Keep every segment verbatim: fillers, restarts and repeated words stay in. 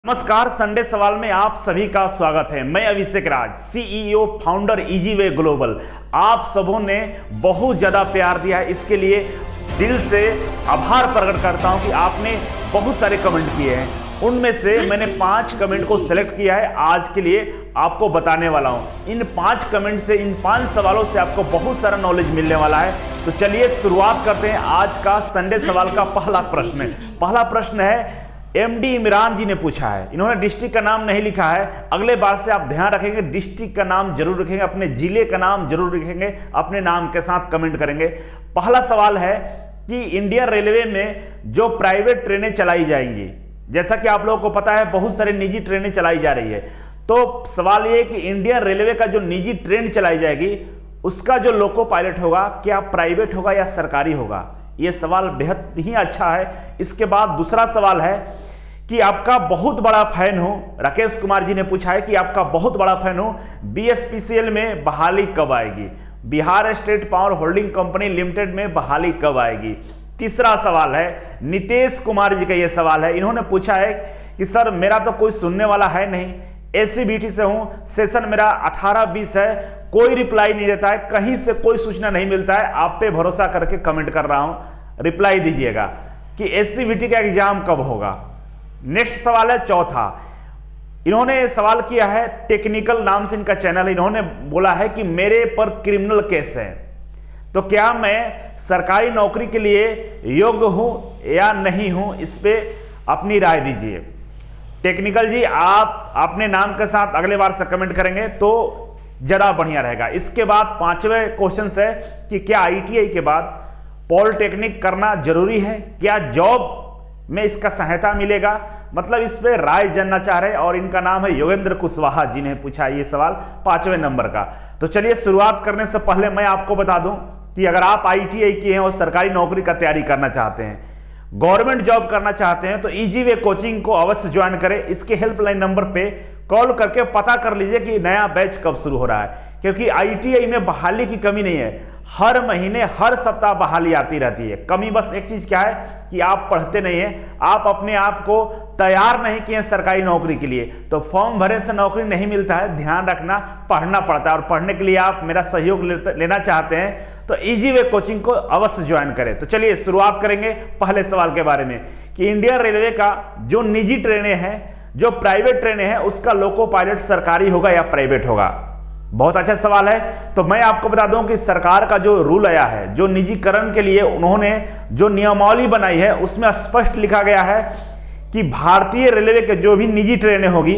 नमस्कार, संडे सवाल में आप सभी का स्वागत है। मैं Abhishek Raj, CEO founder Easyway Global. आप सबों ने बहुत ज़्यादा प्यार दिया है, इसके लिए दिल से आभार प्रकट करता हूं कि आपने बहुत सारे कमेंट किए हैं। उनमें से मैंने पांच कमेंट को सिलेक्ट किया है, आज के लिए आपको बताने वाला हूं। इन पांच कमेंट से, इन पांच सवालों से आपको बहुत सारा नॉलेज मिलने वाला है। तो चलिए शुरुआत करते हैं आज का संडे सवाल का पहला प्रश्न। पहला प्रश्न है, एमडी इमरान जी ने पूछा है। इन्होंने डिस्ट्रिक्ट का नाम नहीं लिखा है, अगले बार से आप ध्यान रखेंगे, डिस्ट्रिक्ट का नाम जरूर रखेंगे, अपने जिले का नाम जरूर लिखेंगे, अपने नाम के साथ कमेंट करेंगे। पहला सवाल है कि इंडियन रेलवे में जो प्राइवेट ट्रेनें चलाई जाएंगी, जैसा कि आप लोगों को पता है बहुत सारी निजी ट्रेनें चलाई जा रही है, तो सवाल ये है कि इंडियन रेलवे का जो निजी ट्रेन चलाई जाएगी उसका जो लोको पायलट होगा, क्या प्राइवेट होगा या सरकारी होगा? यह सवाल बेहद ही अच्छा है। इसके बाद दूसरा सवाल है कि आपका बहुत बड़ा फैन हूं, राकेश कुमार जी ने पूछा है कि आपका बहुत बड़ा फैन हूं, बीएसपीसीएल में बहाली कब आएगी? Bihar state power holding company limited में बहाली कब आएगी? तीसरा सवाल है, नितेश कुमार जी का यह सवाल है। इन्होंने पूछा है कि सर मेरा तो कोई सुनने वाला है नहीं, एसीबीटी से हूं, सेशन मेरा अठारह बीस है, कोई रिप्लाई नहीं देता है, कहीं से कोई सूचना नहीं मिलता है, आप पे भरोसा करके कमेंट कर रहा हूं, रिप्लाई दीजिएगा कि एसीबीटी का एग्जाम कब होगा। नेक्स्ट सवाल है चौथा, इन्होंने सवाल किया है, टेक्निकल नाम से इनका चैनल, इन्होंने बोला है कि मेरे पर क्रिमिनल केस है, तो क्या मैं सरकारी नौकरी के लिए योग्य हूं या नहीं हूं? इस पे अपनी राय दीजिए। टेक्निकल जी, आप अपने नाम के साथ अगले बार से कमेंट करेंगे तो ज़्यादा बढ़िया रहेगा। इसके बाद पांचवें क्वेश्चन है कि क्या आईटीआई के बाद पॉलिटेक्निक करना जरूरी है? क्या जॉब में इसका सहायता मिलेगा? मतलब इस पे राय जानना चाह रहे हैं और इनका नाम है योगेंद्र कुशवाहा जी ने पूछा ये सवाल पांचवें नंबर का। तो चलिए शुरुआत करने से पहले मैं आपको बता दूं कि अगर आप आईटीआई किए हैं और सरकारी नौकरी का तैयारी करना चाहते हैं, गवर्नमेंट जॉब करना चाहते हैं, तो इजीवे कोचिंग को अवश्य ज्वाइन करें। इसके हेल्पलाइन नंबर पे कॉल करके पता कर लीजिए कि नया बैच कब शुरू हो रहा है, क्योंकि आईटीआई में बहाली की कमी नहीं है, हर महीने हर सप्ताह बहाली आती रहती है। कमी बस एक चीज क्या है कि आप पढ़ते नहीं हैं, आप अपने आप को तैयार नहीं किए सरकारी नौकरी के लिए, तो फॉर्म भरने से नौकरी नहीं मिलता है। ध्यान रखना, पढ़ना पड़ता है, और पढ़ने के लिए आप मेरा सहयोग लेना चाहते हैं तो इजीवे कोचिंग को अवश्य ज्वाइन करें। तो चलिए शुरुआत करेंगे पहले सवाल के बारे में कि इंडियन रेलवे का जो निजी ट्रेनें हैं, जो प्राइवेट ट्रेनें हैं, उसका लोको पायलट सरकारी होगा या प्राइवेट होगा? बहुत अच्छा सवाल है। तो मैं आपको बता दूं कि सरकार का जो रूल आया है, जो निजीकरण के लिए उन्होंने जो नियमावली बनाई है, उसमें स्पष्ट लिखा गया है कि भारतीय रेलवे के जो भी निजी ट्रेनें होगी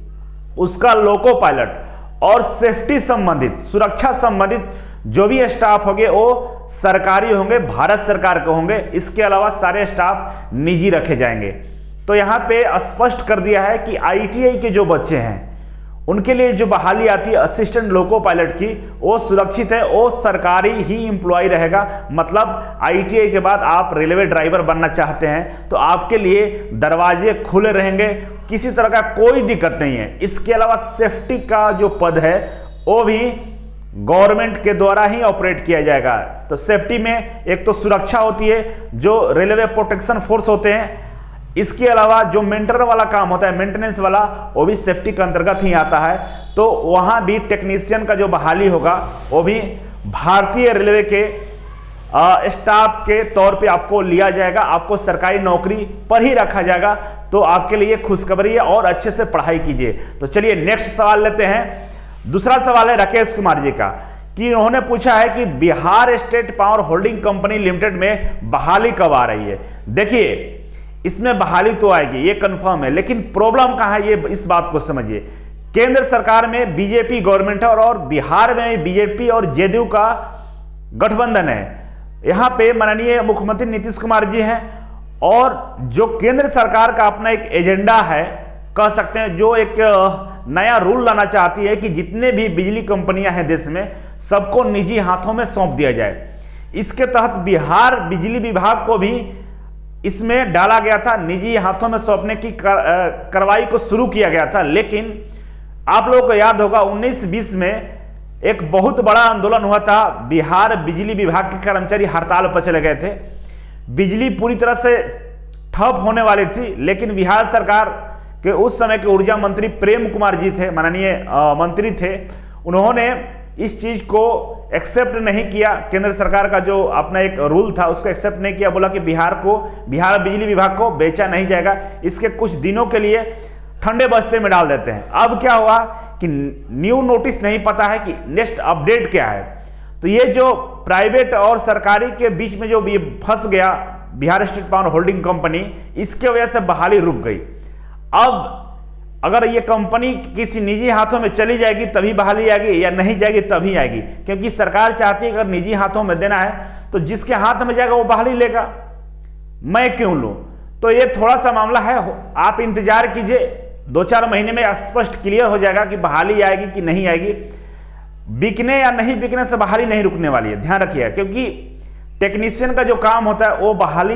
उसका लोको पायलट और सेफ्टी संबंधित, सुरक्षा संबंधित जो भी स्टाफ होंगे वो सरकारी होंगे, भारत सरकार के होंगे। इसके अलावा सारे स्टाफ निजी रखे जाएंगे। तो यहां पे स्पष्ट कर दिया है कि आईटीआई के जो बच्चे हैं उनके लिए जो बहाली आती है असिस्टेंट लोको पायलट की, वो सुरक्षित है, वो सरकारी ही एम्प्लॉय रहेगा। मतलब आईटीआई के बाद आप रेलवे ड्राइवर बनना चाहते हैं तो आपके लिए दरवाजे खुले रहेंगे, किसी तरह का कोई दिक्कत नहीं है। इसके अलावा सेफ्टी का जो पद है वो भी गवर्नमेंट के द्वारा ही ऑपरेट किया जाएगा। तो सेफ्टी में एक तो सुरक्षा होती है, जो रेलवे प्रोटेक्शन फोर्स होते हैं, इसके अलावा जो मेंटेनर वाला काम होता है, मेंटेनेंस वाला, वो भी सेफ्टी के अंतर्गत ही आता है। तो वहां भी टेक्नीशियन का जो बहाली होगा वो भी भारतीय रेलवे के स्टाफ के तौर पे आपको लिया जाएगा, आपको सरकारी नौकरी पर ही रखा जाएगा। तो आपके लिए खुशखबरी है और अच्छे से पढ़ाई कीजिए। तो चलिए नेक्स्ट सवाल लेते हैं। दूसरा सवाल है राकेश कुमार जी का, कि उन्होंने पूछा है कि Bihar state power holding company limited में बहाली कब आ रही है? देखिए, इसमें बहाली तो आएगी, ये कंफर्म है, लेकिन प्रॉब्लम कहां है ये इस बात को समझिए। केंद्र सरकार में बीजेपी गवर्नमेंट है और बिहार में बीजेपी और जेडीयू का गठबंधन है। यहां पे माननीय मुख्यमंत्री नीतीश कुमार जी हैं और जो केंद्र सरकार का अपना एक एजेंडा है, कह सकते हैं, जो एक नया रूल लाना चाहती है कि जितने भी बिजली कंपनियां हैं देश में, सबको निजी हाथों में सौंप दिया जाए। इसके तहत बिहार बिजली विभाग को भी इसमें डाला गया था, निजी हाथों में सौंपने की कर, कार्रवाई को शुरू किया गया था। लेकिन आप लोगों को याद होगा उन्नीस बीस में एक बहुत बड़ा आंदोलन हुआ था, बिहार बिजली विभाग के कर्मचारी हड़ताल पर चले गए थे, बिजली पूरी तरह से ठप होने वाली थी, लेकिन बिहार सरकार कि उस समय के ऊर्जा मंत्री प्रेम कुमार जी थे, माननीय मंत्री थे, उन्होंने इस चीज को एक्सेप्ट नहीं किया। केंद्र सरकार का जो अपना एक रूल था उसको एक्सेप्ट नहीं किया, बोला कि बिहार को, बिहार बिजली विभाग को बेचा नहीं जाएगा, इसके कुछ दिनों के लिए ठंडे बस्ते में डाल देते हैं। अब क्या हुआ कि न्यू नोटिस नहीं पता है कि नेक्स्ट अपडेट क्या है। तो ये जो प्राइवेट और सरकारी के बीच में जो ये फंस गया Bihar state power holding company, इसके वजह से बहाली रुक गई। अब अगर ये कंपनी किसी निजी हाथों में चली जाएगी तभी बहाली आएगी, या नहीं जाएगी तभी आएगी, क्योंकि सरकार चाहती है अगर निजी हाथों में देना है तो जिसके हाथ में जाएगा वो बहाली लेगा, मैं क्यों लूं। तो ये थोड़ा सा मामला है, आप इंतजार कीजिए, दो चार महीने में स्पष्ट क्लियर हो जाएगा कि बहाली आएगी कि नहीं आएगी। बिकने या नहीं बिकने से बहाली नहीं रुकने वाली है, ध्यान रखिएगा, क्योंकि टेक्नीशियन का जो काम होता है वो बहाली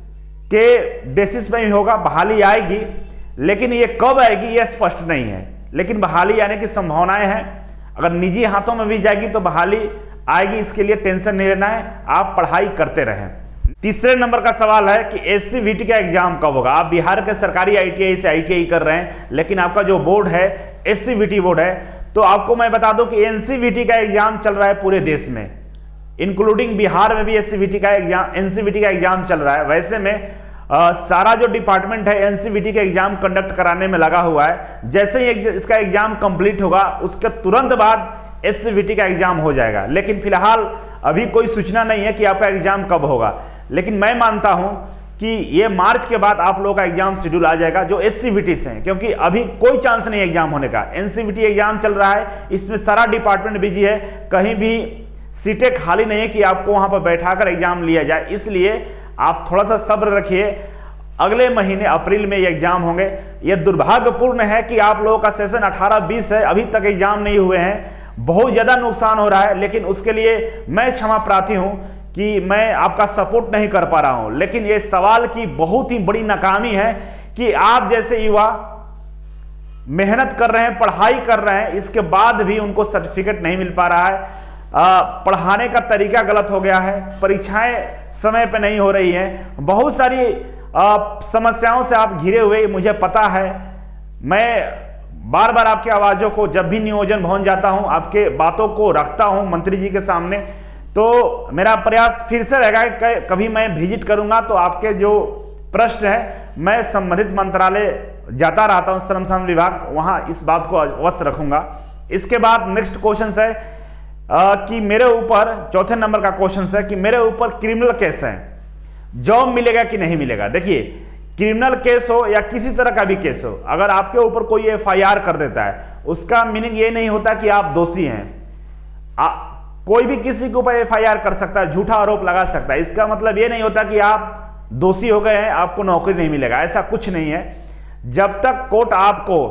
के बेसिस पे ही होगा। बहाली आएगी, लेकिन ये कब आएगी ये स्पष्ट नहीं है, लेकिन बहाली आने की संभावनाएं हैं। अगर निजी हाथों में भी जाएगी तो बहाली आएगी, इसके लिए टेंशन नहीं लेना है, आप पढ़ाई करते रहें। तीसरे नंबर का सवाल है कि एससीवीटी का एग्जाम कब होगा। आप बिहार के सरकारी आईटीआई से आईटीआई कर रहे हैं, लेकिन आपका जो बोर्ड है एससीवीटी बोर्ड है, तो आपको मैं बता दूं कि एनसीवीटी का एग्जाम चल रहा है पूरे देश में, इंक्लूडिंग बिहार में भी एससीवीटी का एग्जाम एनसीवीटी का एग्जाम चल रहा है। वैसे में आ, सारा जो डिपार्टमेंट है एनसीवीटी का एग्जाम कंडक्ट कराने में लगा हुआ है। जैसे ही इसका एग्जाम कंप्लीट होगा उसके तुरंत बाद एससीवीटी का एग्जाम हो जाएगा, लेकिन फिलहाल अभी कोई सूचना नहीं है कि आपका एग्जाम कब होगा। लेकिन मैं मानता हूं कि ये मार्च के बाद आप लोगों का एग्जाम शेड्यूल आ जाएगा जो एससीवीटी से हैं, क्योंकि अभी कोई चांस नहीं है एग्जाम होने का। एनसीवीटी एग्जाम चल रहा है, इसमें सारा डिपार्टमेंट बिजी है, कहीं भी सीटें खाली नहीं है कि आपको वहां पर बैठाकर एग्जाम लिया जाए। इसलिए आप थोड़ा सा सब्र रखिए, अगले महीने अप्रैल में ये एग्जाम होंगे। यह दुर्भाग्यपूर्ण है कि आप लोगों का सेशन अठारह बीस है, अभी तक एग्जाम नहीं हुए हैं, बहुत ज्यादा नुकसान हो रहा है। लेकिन उसके लिए मैं क्षमा प्रार्थी हूं कि मैं आपका सपोर्ट नहीं कर पा रहा हूं, लेकिन यह सवाल की बहुत ही बड़ी नाकामी है कि आप जैसे युवा मेहनत कर रहे हैं, पढ़ाई कर रहे हैं, इसके बाद भी उनको सर्टिफिकेट नहीं मिल पा रहा है। आ, पढ़ाने का तरीका गलत हो गया है, परीक्षाएं समय पे नहीं हो रही हैं, बहुत सारी आ, समस्याओं से आप घिरे हुए, मुझे पता है। मैं बार बार आपकी आवाज़ों को, जब भी नियोजन भवन जाता हूं, आपके बातों को रखता हूं मंत्री जी के सामने। तो मेरा प्रयास फिर से रहेगा कि कभी मैं विजिट करूंगा तो आपके जो प्रश्न है मैं संबंधित मंत्रालय जाता रहता हूं, श्रम संसाधन विभाग, वहां इस बात को अवश्य रखूंगा। इसके बाद नेक्स्ट क्वेश्चन है आ, कि मेरे ऊपर, चौथे नंबर का क्वेश्चन है कि मेरे ऊपर क्रिमिनल केस है, जॉब मिलेगा कि नहीं मिलेगा। देखिए, क्रिमिनल केस हो या किसी तरह का भी केस हो, अगर आपके ऊपर कोई एफ आई आर कर देता है, उसका मीनिंग ये नहीं होता कि आप दोषी हैं। आ, कोई भी किसी के ऊपर एफ आई आर कर सकता है, झूठा आरोप लगा सकता है, इसका मतलब ये नहीं होता कि आप दोषी हो गए हैं, आपको नौकरी नहीं मिलेगा, ऐसा कुछ नहीं है। जब तक कोर्ट आपको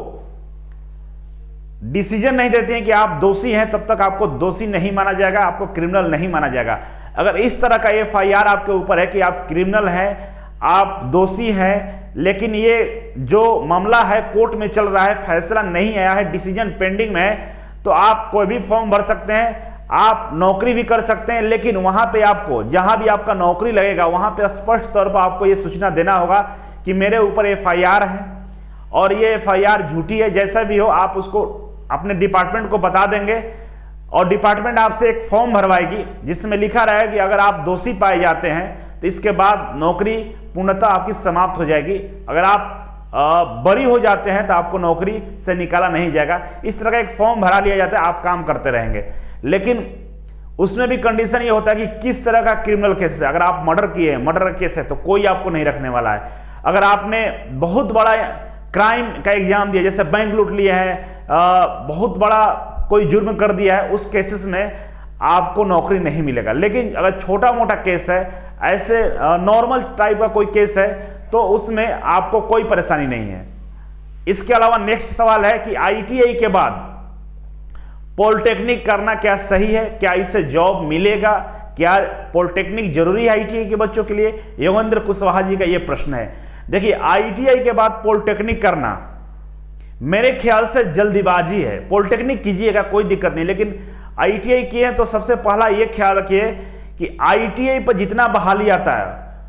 डिसीजन नहीं देते हैं कि आप दोषी हैं, तब तक आपको दोषी नहीं माना जाएगा, आपको क्रिमिनल नहीं माना जाएगा। अगर इस तरह का एफ आई आर आपके ऊपर है कि आप क्रिमिनल हैं, आप दोषी हैं, लेकिन ये जो मामला है कोर्ट में चल रहा है, फैसला नहीं आया है, डिसीजन पेंडिंग में है, तो आप कोई भी फॉर्म भर सकते हैं, आप नौकरी भी कर सकते हैं। लेकिन वहां पे आपको, जहां भी आपका नौकरी लगेगा, वहां पे स्पष्ट तौर पर आपको ये सूचना देना होगा कि मेरे ऊपर एफ आई आर है और ये एफ आई आर झूठी है। जैसा भी हो आप उसको अपने डिपार्टमेंट को बता देंगे और डिपार्टमेंट आपसे एक फॉर्म भरवाएगी जिसमें लिखा रहेगा कि अगर आप दोषी पाए जाते हैं तो इसके बाद नौकरी पूर्णतः आपकी समाप्त हो जाएगी। अगर आप बरी हो जाते हैं तो आपको नौकरी से निकाला नहीं जाएगा। इस तरह का एक फॉर्म भरा लिया जाता है, आप काम करते रहेंगे। लेकिन उसमें भी कंडीशन ये होता है कि किस तरह का क्रिमिनल केस है। अगर आप मर्डर किए हैं, मर्डर केस है, तो कोई आपको नहीं रखने वाला है। अगर आपने बहुत बड़ा क्राइम का एग्जाम दिया, जैसे बैंक लूट लिए हैं, बहुत बड़ा कोई जुर्म कर दिया है, उस केसेस में आपको नौकरी नहीं मिलेगा। लेकिन अगर छोटा मोटा केस है, ऐसे नॉर्मल टाइप का कोई केस है, तो उसमें आपको कोई परेशानी नहीं है। इसके अलावा नेक्स्ट सवाल है कि आई टी आई के बाद पॉलिटेक्निक करना क्या सही है, क्या इससे जॉब मिलेगा, क्या पॉलिटेक्निक जरूरी है आई टी आई के बच्चों के लिए? योगेंद्र कुशवाहा जी का यह प्रश्न है। देखिए, आई टी आई के बाद पॉलिटेक्निक करना मेरे ख्याल से जल्दीबाजी है। पॉलिटेक्निक कीजिएगा, कोई दिक्कत नहीं, लेकिन आई टी आई किए तो सबसे पहला यह ख्याल रखिए कि आई टी आई पर जितना बहाली आता है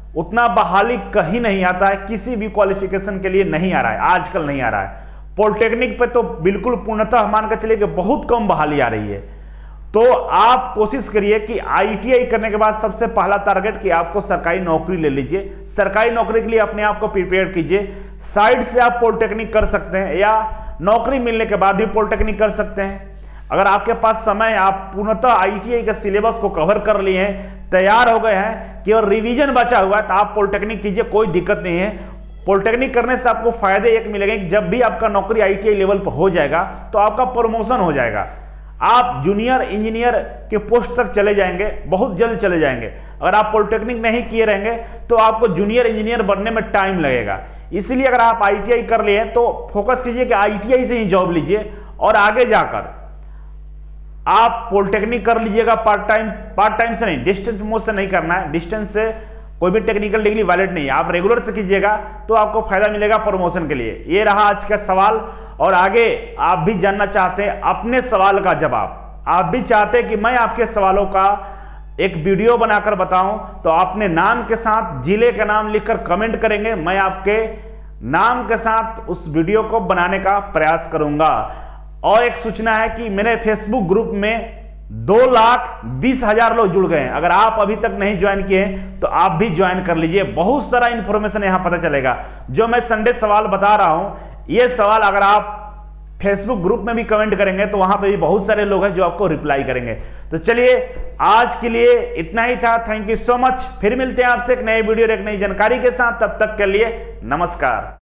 उतना बहाली कहीं नहीं आता है, किसी भी क्वालिफिकेशन के लिए नहीं आ रहा है, आजकल नहीं आ रहा है। पॉलिटेक्निक पे तो बिल्कुल पूर्णतः मान के चलिए कि बहुत कम बहाली आ रही है। तो आप कोशिश करिए कि आईटीआई करने के बाद सबसे पहला टारगेट कि आपको सरकारी नौकरी ले लीजिए। सरकारी नौकरी के लिए अपने आप को प्रिपेयर कीजिए। साइड से आप पॉलिटेक्निक कर सकते हैं या नौकरी मिलने के बाद भी पॉलिटेक्निक कर सकते हैं। अगर आपके पास समय, आप पूर्णतः आईटीआई के सिलेबस को कवर कर लिए हैं, तैयार हो गए हैं, केवल रिवीजन बचा हुआ है, तो आप पॉलिटेक्निक कीजिए, कोई दिक्कत नहीं है। पॉलिटेक्निक करने से आपको फायदे एक मिलेंगे, जब भी आपका नौकरी आईटीआई लेवल पर हो जाएगा तो आपका प्रमोशन हो जाएगा, आप जूनियर इंजीनियर के पोस्ट तक चले जाएंगे, बहुत जल्द चले जाएंगे। अगर आप पॉलिटेक्निक नहीं किए रहेंगे तो आपको जूनियर इंजीनियर बनने में टाइम लगेगा। इसलिए अगर आप आईटीआई कर लिए तो फोकस कीजिए कि आईटीआई से ही जॉब लीजिए और आगे जाकर आप पॉलिटेक्निक कर लीजिएगा। पार्ट टाइम पार्ट टाइम से नहीं, डिस्टेंस मोड से नहीं करना है। डिस्टेंस से कोई भी टेक्निकल डिग्री वैलिड नहीं है, आप रेगुलर से कीजिएगा तो आपको फायदा मिलेगा प्रमोशन के लिए। ये रहा आज का सवाल। और आगे आप भी जानना चाहते हैं अपने सवाल का जवाब, आप भी चाहते हैं कि मैं आपके सवालों का एक वीडियो बनाकर बताऊं, तो अपने नाम के साथ जिले का नाम लिखकर कमेंट करेंगे, मैं आपके नाम के साथ उस वीडियो को बनाने का प्रयास करूंगा। और एक सूचना है कि मेरे फेसबुक ग्रुप में दो लाख बीस हजार लोग जुड़ गए हैं। अगर आप अभी तक नहीं ज्वाइन किए हैं तो आप भी ज्वाइन कर लीजिए। बहुत सारा इंफॉर्मेशन यहां पता चलेगा। जो मैं संडे सवाल बता रहा हूं, ये सवाल अगर आप फेसबुक ग्रुप में भी कमेंट करेंगे तो वहां पे भी बहुत सारे लोग हैं जो आपको रिप्लाई करेंगे। तो चलिए आज के लिए इतना ही था। Thank you so much. फिर मिलते हैं आपसे एक नए वीडियो और एक नई जानकारी के साथ। तब तक के लिए नमस्कार।